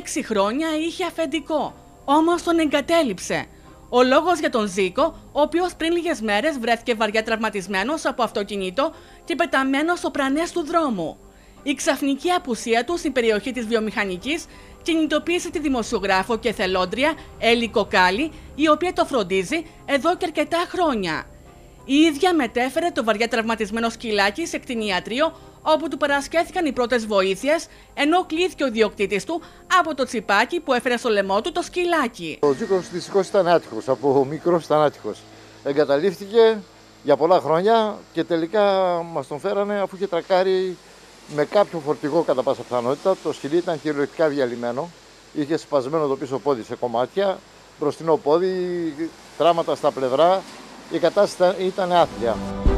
6 χρόνια είχε αφεντικό, όμως τον εγκατέλειψε. Ο λόγος για τον Ζήκο, ο οποίος πριν λίγες μέρες βρέθηκε βαριά τραυματισμένος από αυτοκίνητο και πεταμένος στο πρανές του δρόμου. Η ξαφνική απουσία του στην περιοχή της βιομηχανικής κινητοποίησε τη δημοσιογράφο και εθελόντρια Έλλη Κοκάλη, η οποία το φροντίζει εδώ και αρκετά χρόνια. Η ίδια μετέφερε το βαριά τραυματισμένο σκυλάκι σε κτηνιατρίο, όπου του παρασχέθηκαν οι πρώτες βοήθειες, ενώ κλείθηκε ο ιδιοκτήτης του από το τσιπάκι που έφερε στο λαιμό του το σκυλάκι. Ο Ζήκος δυστυχώς ήταν άτυχος, από μικρός ήταν άτυχος. Εγκαταλείφθηκε για πολλά χρόνια και τελικά μας τον φέρανε αφού είχε τρακάρει με κάποιο φορτηγό κατά πάσα πιθανότητα. Το σκυλί ήταν κυριολεκτικά διαλυμένο, είχε σπασμένο το πίσω πόδι σε κομμάτια, μπροστινό πόδι, τράματα στα πλευρά, η κατάσταση ήταν άθλια.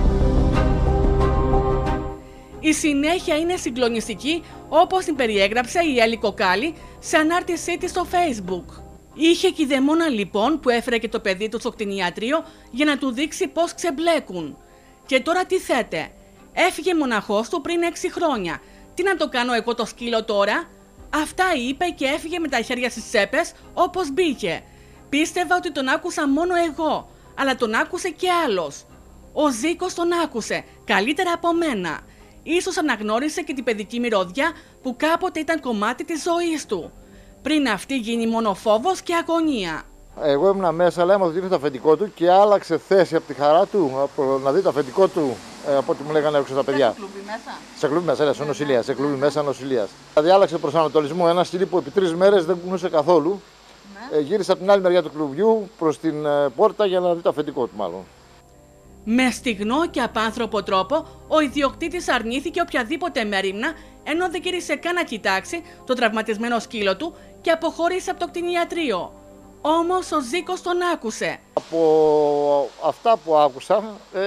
Η συνέχεια είναι συγκλονιστική, όπως την περιέγραψε η Έλλη Κοκάλη σε ανάρτησή της στο Facebook. Είχε κηδεμόνα λοιπόν που έφερε και το παιδί του στο κτηνιατρίο για να του δείξει πώς ξεμπλέκουν. Και τώρα τι θέτε, έφυγε μοναχός του πριν 6 χρόνια. Τι να το κάνω εγώ το σκύλο τώρα? Αυτά είπε και έφυγε με τα χέρια στις τσέπες όπως μπήκε. Πίστευα ότι τον άκουσα μόνο εγώ, αλλά τον άκουσε και άλλος. Ο Ζήκος τον άκουσε, καλύτερα από μένα. Ίσως αναγνώρισε και την παιδική μυρωδιά που κάποτε ήταν κομμάτι της ζωής του. Πριν αυτή γίνει μόνο φόβος και αγωνία. Εγώ ήμουν μέσα, αλλά έμαθα ότι είναι το αφεντικό του και άλλαξε θέση από τη χαρά του, από να δει το αφεντικό του, από ό,τι μου λέγανε έξω τα παιδιά. Σε κλουμπί μέσα? Σε κλουμπί μέσα, σε νοσηλεία, σε κλουμπί μέσα νοσηλείας. Δηλαδή άλλαξε προσανατολισμό, ένα σκυλί που επί 3 μέρες δεν κουνούσε καθόλου. Γύρισε από την άλλη μεριά του κλουβιού προς την πόρτα για να δει το αφεντικό του μάλλον. Με στιγνό και απάνθρωπο τρόπο, ο ιδιοκτήτης αρνήθηκε οποιαδήποτε μέριμνα, ενώ δεν γύρισε καν να κοιτάξει το τραυματισμένο σκύλο του και αποχώρησε από το κτηνιατρίο. Όμως ο Ζήκος τον άκουσε. Από αυτά που άκουσα,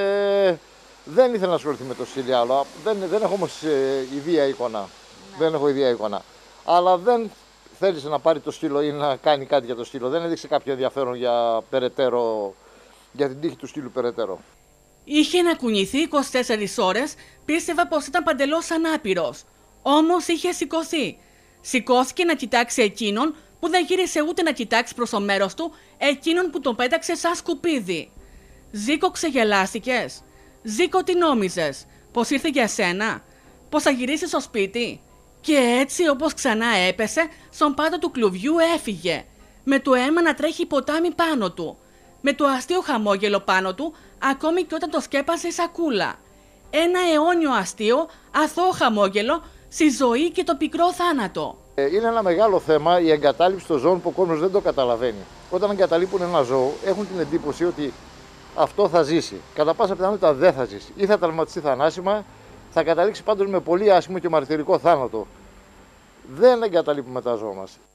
δεν ήθελα να ασχοληθεί με το σκύλι άλλο. Δεν έχω όμως ιδία εικόνα. Δεν έχω ιδία εικόνα. Αλλά δεν θέλησε να πάρει το σκύλο ή να κάνει κάτι για το σκύλο. Δεν έδειξε κάποιο ενδιαφέρον για την τύχη του σκύλου περαιτέρω. Είχε να κουνηθεί 24 ώρες, πίστευα πως ήταν παντελώς ανάπηρος. Όμως είχε σηκωθεί. Σηκώθηκε να κοιτάξει εκείνον που δεν γύρισε ούτε να κοιτάξει προς το μέρος του, εκείνον που τον πέταξε σαν σκουπίδι. Ζήκο, ξεγελάστηκες? Ζήκο, τι νόμιζες? Πως ήρθε για σένα? Πως θα γυρίσεις στο σπίτι? Και έτσι, όπως ξανά έπεσε, στον πάτο του κλουβιού έφυγε. Με το αίμα να τρέχει ποτάμι πάνω του. Με το αστείο χαμόγελο πάνω του, ακόμη και όταν το σκέπασε η σακούλα. Ένα αιώνιο αστείο, αθώο χαμόγελο, στη ζωή και το πικρό θάνατο. Είναι ένα μεγάλο θέμα η εγκατάλειψη των ζώων που ο κόσμος δεν το καταλαβαίνει. Όταν εγκαταλείπουν ένα ζώο, έχουν την εντύπωση ότι αυτό θα ζήσει. Κατά πάσα πιθανότητα δεν θα ζήσει. Ή θα τραυματιστεί θανάσιμα, θα καταλήξει πάντως με πολύ άσχημο και μαρτυρικό θάνατο. Δεν εγκαταλείπουμε τα ζώα μας.